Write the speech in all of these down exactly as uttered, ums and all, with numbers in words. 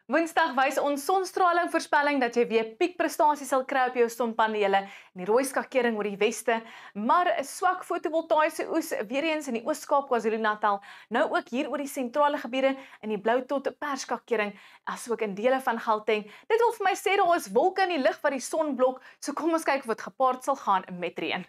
Woensdag wys ons sonstraling voorspelling dat jy weer piekprestasie sal kry op jou sonpanele en die rooi skakering oor die weste, maar 'n swak fotovoltaïese oes weer eens in die Oos-Kaap, KwaZulu-Natal, nou ook hier oor die sentrale gebiede in die blou tot perskakering, asook in dele van Gauteng. Dit wil vir my sê daar is wolke in die lug wat die son blok, so kom ons kyk of dit gepaard sal gaan met reën.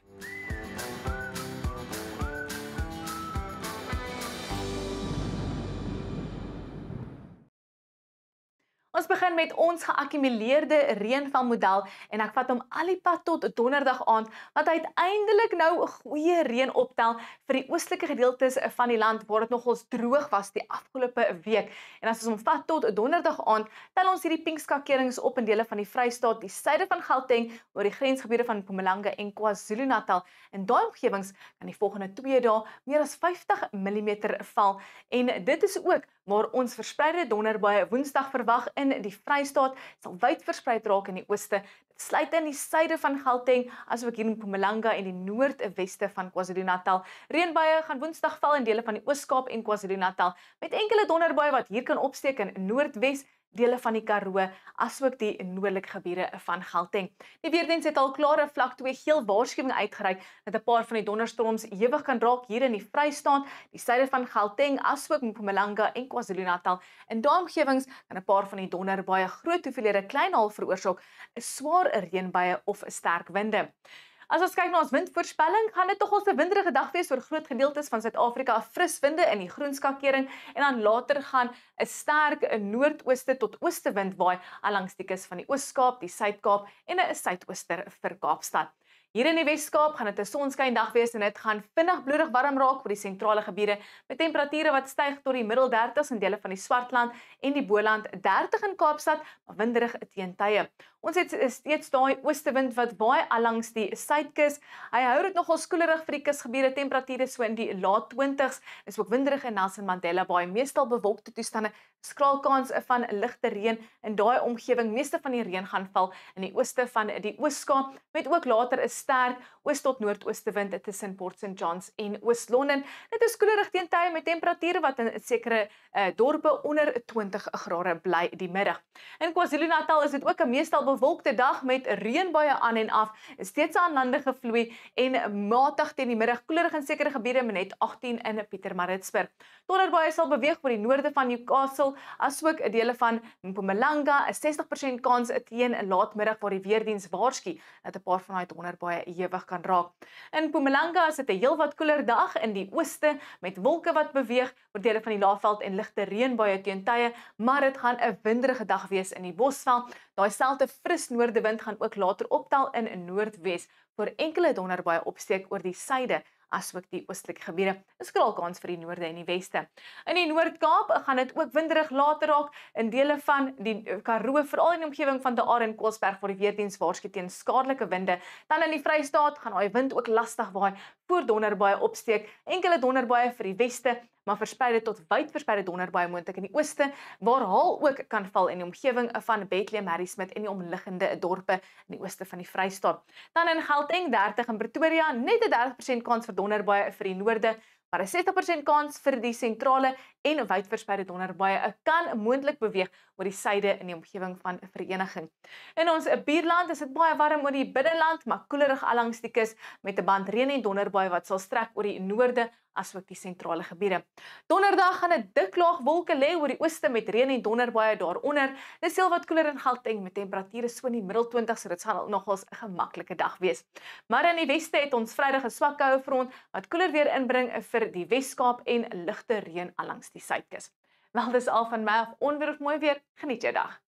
Ons begin met ons geakkumuleerde reënvalmodel en ek vat hom al die pad tot donderdag aand, wat uiteindelik nou 'n goeie reën optel vir die oostelike gedeeltes van die land waar dit nogals droog was die afgelope week. En as ons hom vat tot donderdag aand, tel ons hierdie pinkskakerings op in dele van die Vrystaat, die suide van Gauteng, oor die grensgebiede van Mpumalanga en KwaZulu-Natal. In daai omgewings kan die volgende twee dae meer as vyftig millimeter val en dit is ook waar ons verspreide donderbuie Woensdag verwag in die Vrystaat, sal wyd verspreid raak in die ooste. Dit sluit in die suide van Gauteng, asook hier in Mpumalanga en die noordweste van KwaZulu-Natal. Reënbuie gaan Woensdag val in dele van die Oos-Kaap en KwaZulu-Natal, met enkele donderbuie wat hier kan opsteek in Noordwes, dele van die Karoo, asook die noordelike gebiede van Gauteng. Die Weerdiens het al klare vlak twee geel waarskuwing uitgereik dat 'n paar van die donderstorms hewig kan raak hier in die Vrystaat, die suide van Gauteng, asook Mpumalanga en KwaZulu-Natal. In daai omgewings kan 'n paar van die donderbuie groot hoeveelhede klein hael veroorsaak, 'n swaar reënbuie of sterk winde. As ons kyk na ons windvoorspelling, gaan dit tog 'n winderige dag wees oor groot gedeeltes van Suid-Afrika, 'n fris winde in die groen skakering en dan later gaan 'n sterk 'n noordooste tot ooste wind waai langs die kus van die Oos-Kaap, die Suid-Kaap en 'n suidooster vir Kaapstad. Hier in die Wes-Kaap gaan dit 'n sonskyndag wees en dit gaan vinnig bloedig warm raak oor die sentrale gebiede met temperature wat styg tot die middel dertigs in dele van die Swartland en die Boland, dertig in Kaapstad, maar winderig teen tye. Ons het steeds daai oostewind wat waai langs die suidkus. Hy hou dit nogal koelerig vir die kusgebiede, temperature so in die laat twintigs. Dis ook winderig in Nelson Mandela Bay, meestal bewolkte toestande, skraal kans van ligte reën in daai omgewing. Meeste van die reën gaan val in die ooste van die Oos-Kaap, met ook later 'n sterk oos tot noordoostewind tussen Port Saint Johns en Oos-London. Dit is koelerig teen tye met temperature wat in sekere uh, dorpe onder twintig grade bly die middag. In KwaZulu-Natal is dit ook 'n meestal bewolkte dag met reënbuie aan en af, steeds aan lande gevloei en matig teen die middag, koelerig in sekere gebiede met net agttien in Pietermaritzburg. Donderbuie sal beweeg oor die noorde van Newcastle, asook dele van Mpumalanga, 'n sestig persent kans teen 'n laatmiddag waar die Weerdiens waarsku dat 'n paar van daai donderbuie hewig kan raak. In Mpumalanga is dit 'n heelwat koeler dag in die ooste met wolke wat beweeg oor dele van die Laagveld en ligte reënbuie teen tye, maar dit gaan 'n winderige dag wees in die Bosveld. Daai selfde fris noordewind gaan ook later optel in 'n noordwes vir enkele donderbuie opsteek oor die suide asook die oostelike gebiede. 'n Skraalkans vir die noorde en die weste. In die Noord-Kaap gaan dit ook winderig later raak in dele van die Karoo, veral in die omgewing van deur en Kamiesberg waar die Weerdiens waarsku teen skadelike winde. Dan in die Vrystaat gaan daai wind ook lastig waai voor donderbuie opsteek. Enkele donderbuie vir die weste, maar verspreide tot wyd verspreide donderbuie moontlik in die ooste, waar hael ook kan val in die omgewing van Bethlehem, Harrismith en die omliggende dorpe in die ooste van die Vrystaat. Dan in Gauteng, dertig in Pretoria, net 'n dertig persent kans vir donderbuie vir die noorde, maar 'n sestig persent kans vir die sentrale en wyd verspreide donderbuie kan moontlik beweeg oor die suide in die omgewing van Vereniging. In ons buurland is dit baie warm oor die binneland, maar koelerig langs die kus met 'n band reën en donderbuie wat sal strek oor die noorde asook die sentrale gebiede. Donderdag gaan 'n dik laag wolke lê oor die ooste met reën en donderbuie daaronder. Dis heelwat koeler in Gauteng met temperature so in die middel twintigs, so dit sal nogals 'n gemaklike dag wees. Maar in die weste het ons Vrydag 'n swak koue front wat koeler weer inbring vir die Wes-Kaap en ligte reën langs die suidkus. Wel, dis al van my af. Onweer of mooi weer, geniet jou dag.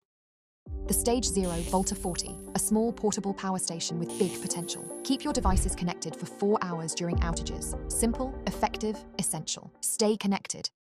The Stage Zero Volta forty, a small portable power station with big potential. Keep your devices connected for four hours during outages. Simple, effective, essential. Stay connected.